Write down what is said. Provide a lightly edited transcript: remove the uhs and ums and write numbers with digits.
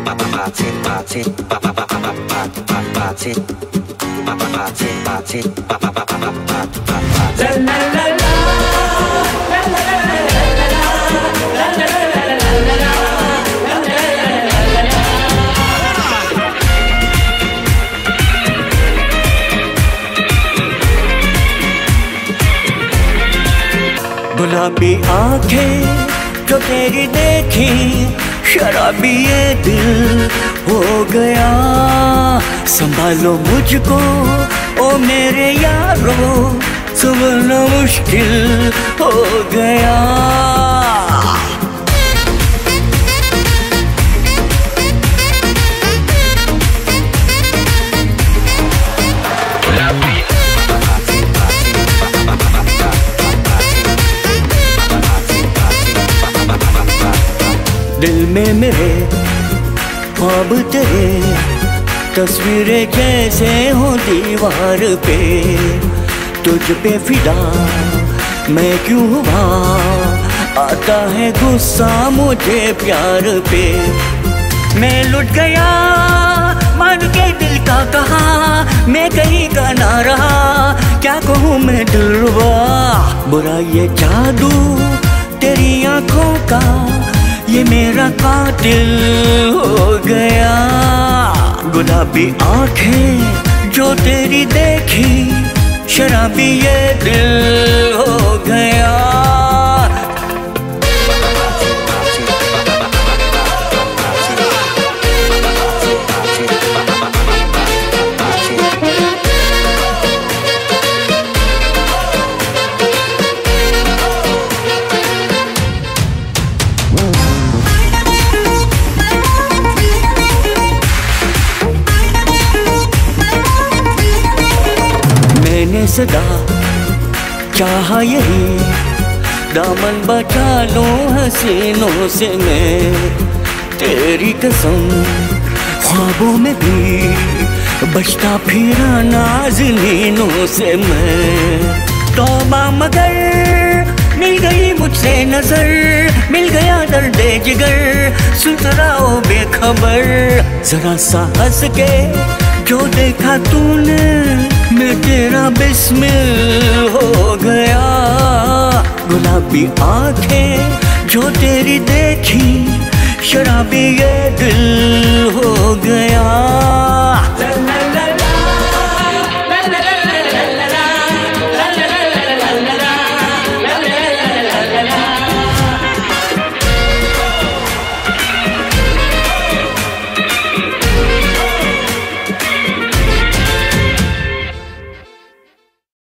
गुलाबी आंखें जो तेरी देखी, शराबी ये दिल हो गया। संभालो मुझको ओ मेरे यारो, संभलना मुश्किल हो गया। दिल में मेरे ख्वाब तेरे, तस्वीरें जैसे हो दीवार पे। तुझ पे फिदा मैं क्यों हुआ, आता है गुस्सा मुझे प्यार पे। मैं लुट गया मान के दिल का कहा, मैं कहीं का ना रहा, क्या कहूँ मैं दिलरुबा। बुरा ये जादू तेरी आंखों का, ये मेरा कातिल हो गया। गुलाबी आंखें जो तेरी देखी, शराबी ये दिल हो गया। मैंने सदा चाहा यही, दामन बचा लूं हसीनों से मैं। तेरी कसम ख्वाबों में भी बचता फिरा नाज़नीनों से मैं। तौबा मगर मिल गई मुझसे नजर, मिल गया दर्दे जिगर, सुनता रहो बेखबर। जरा सा हंस के जो देखा तूने, मैं तेरा बिस्मिल हो गया। गुलाबी आंखें जो तेरी देखी, शराबी ये